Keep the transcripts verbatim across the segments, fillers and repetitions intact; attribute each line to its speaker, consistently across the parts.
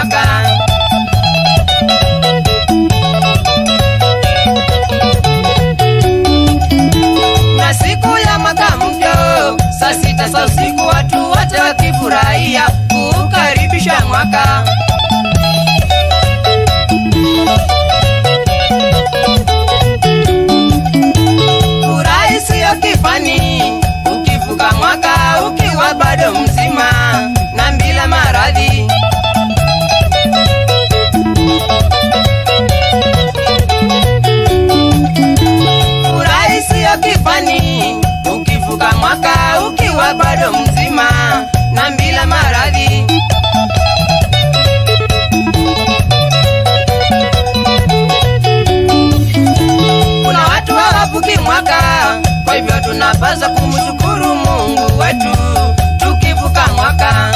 Speaker 1: mwaka. Na siku ya mwaka mpya saa sita za usiku watu wote wakifurahia kukaribisha mwaka. Furahi sio kifani ukivuka mwaka ukiwa bado mzima na bila maradhi. Furahi sio kifani ukivuka mwaka ukiwa bado mzima na bila maradhi. Kuna watu hawavuki mwaka, kwa hivyo tunapaswa kumshukuru Mungu wetu tukivuka mwaka.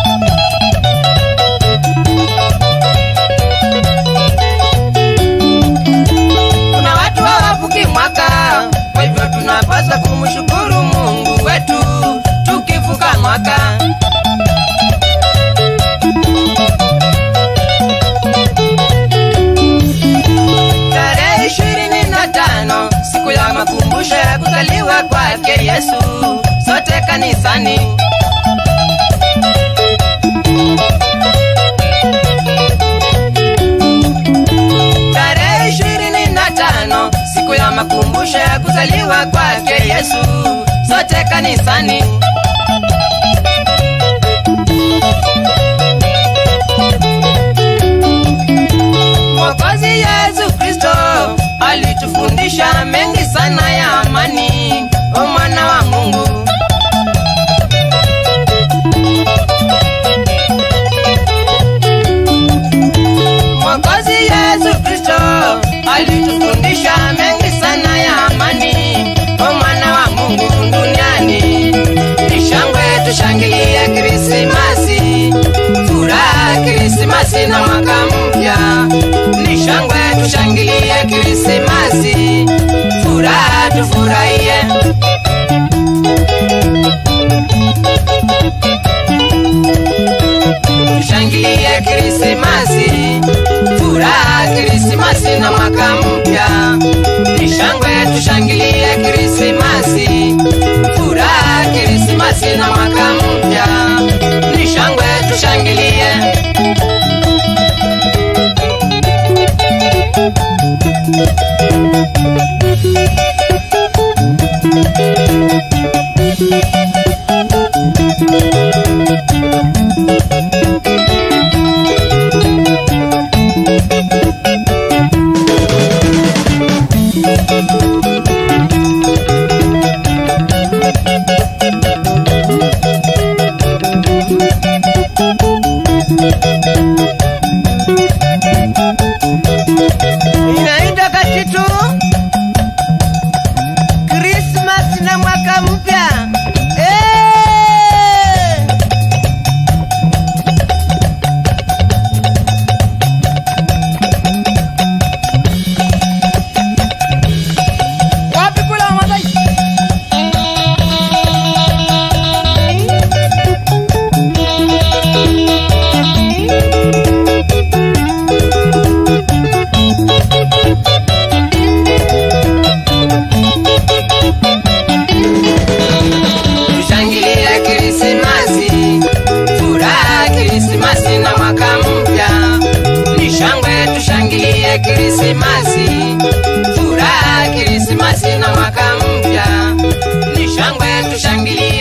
Speaker 1: Kuna watu hawavuki mwaka, kwa hivyo tunapaswa kumshukuru Mungu wetu tukivuka mwaka. Tarehe ishirini na tano siku ya makumbusho ya kuzaliwa kwake Yesu, sote kanisani. Tarehe ishirini na tano siku ya makumbusho ya kuzaliwa kwake Yesu, sote kanisani. Mwokozi Yesu Kristo alitufundisha mengi sana ya amani, o mwana wa Mungu. Mwokozi Yesu Kristo alitufundisha mengi sana ya amani, o mwana wa Mungu duniani. Ni shangwe tushangilie Krismasi, furaha Krismasi na mwaka mpya. Ni shangwe tushangilie Krismasi, furaha tufurahie. Tushangilie Krismasi, furaha Krismasi na mwaka mpya. Ni shangwe tushangilie Krismasi, furaha Krismasi na mwaka mpya. Ni shangwe tushangilie. Inaitwa kachitu Christmas na mwaka mpya. Eh! Wapi kula Masai? Tushangilie Krismasi, furaha Krismasi na mwaka mpya. Ni shangwe tushangilie Krismasi, furaha Krismasi na mwaka mpya. Ni shangwe tushangilie